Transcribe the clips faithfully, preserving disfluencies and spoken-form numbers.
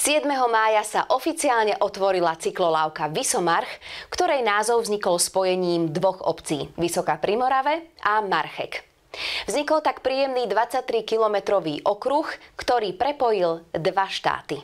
siedmeho mája sa oficiálne otvorila cyklolávka Vysomarch, ktorej názov vznikol spojením dvoch obcí, Vysoká pri Morave a Marchek. Vznikol tak príjemný dvadsaťtrikilometrový okruh, ktorý prepojil dva štáty.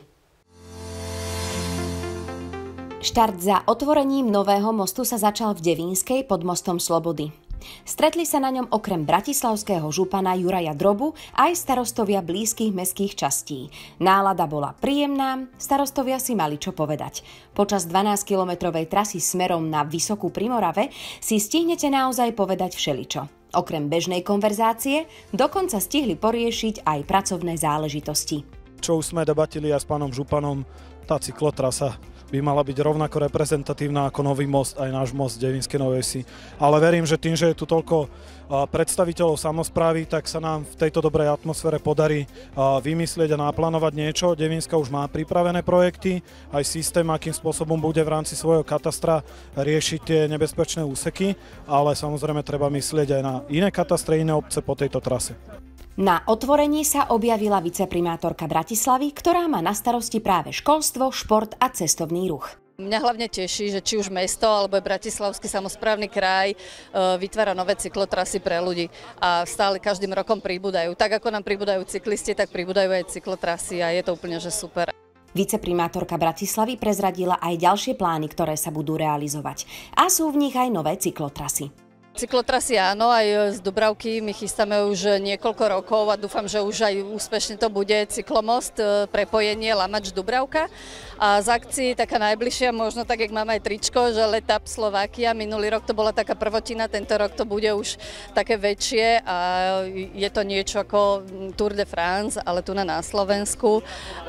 Štart za otvorením nového mostu sa začal v Devínskej pod mostom Slobody. Stretli sa na ňom okrem bratislavského župana Juraja Drobu aj starostovia blízkych mestských častí. Nálada bola príjemná, starostovia si mali čo povedať. Počas dvanásťkilometrovej trasy smerom na Vysokú pri Morave si stihnete naozaj povedať všeličo. Okrem bežnej konverzácie dokonca stihli poriešiť aj pracovné záležitosti. Čo už sme debatili aj s pánom županom, tá cyklotrasa by mala byť rovnako reprezentatívna ako nový most, aj náš most Devínskej Novej Vsi. Ale verím, že tým, že je tu toľko predstaviteľov samosprávy, tak sa nám v tejto dobrej atmosfére podarí vymyslieť a naplánovať niečo. Devínska už má pripravené projekty, aj systém, akým spôsobom bude v rámci svojho katastra riešiť tie nebezpečné úseky, ale samozrejme treba myslieť aj na iné katastre, iné obce po tejto trase. Na otvorení sa objavila viceprimátorka Bratislavy, ktorá má na starosti práve školstvo, šport a cestovný ruch. Mňa hlavne teší, že či už mesto alebo Bratislavský samosprávny kraj vytvára nové cyklotrasy pre ľudí a stále každým rokom pribúdajú. Tak ako nám pribúdajú cyklisti, tak pribúdajú aj cyklotrasy a je to úplne že super. Viceprimátorka Bratislavy prezradila aj ďalšie plány, ktoré sa budú realizovať. A sú v nich aj nové cyklotrasy. Cyklotrasy áno, aj z Dubravky my chystáme už niekoľko rokov a dúfam, že už aj úspešne to bude cyklomost, prepojenie Lamač-Dubravka. A z akcií taká najbližšia, možno tak, jak máme aj tričko, že Let Up Slovakia. Minulý rok to bola taká prvotina, tento rok to bude už také väčšie a je to niečo ako Tour de France, ale tu na, na Slovensku.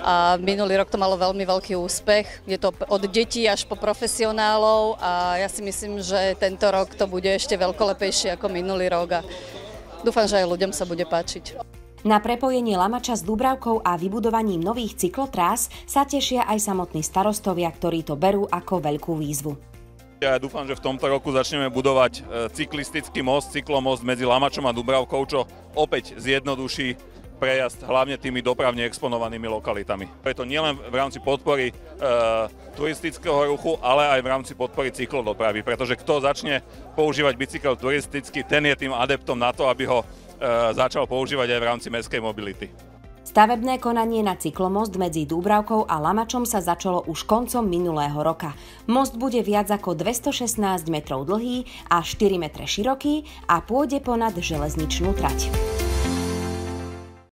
A minulý rok to malo veľmi veľký úspech. Je to od detí až po profesionálov a ja si myslím, že tento rok to bude ešte veľkolepejšie ako minulý rok a dúfam, že aj ľuďom sa bude páčiť. Na prepojenie Lamača s Dubravkou a vybudovaním nových cyklotrás sa tešia aj samotní starostovia, ktorí to berú ako veľkú výzvu. Ja dúfam, že v tomto roku začneme budovať cyklistický most, cyklomost medzi Lamačom a Dubravkou, čo opäť zjednoduší prejazd hlavne tými dopravne exponovanými lokalitami. Preto nielen v rámci podpory e, turistického ruchu, ale aj v rámci podpory cyklodopravy, pretože kto začne používať bicykel turisticky, ten je tým adeptom na to, aby ho e, začal používať aj v rámci mestskej mobility. Stavebné konanie na cyklomost medzi Dúbravkou a Lamačom sa začalo už koncom minulého roka. Most bude viac ako dvestošestnásť metrov dlhý a štyri metre široký a pôjde ponad železničnú trať.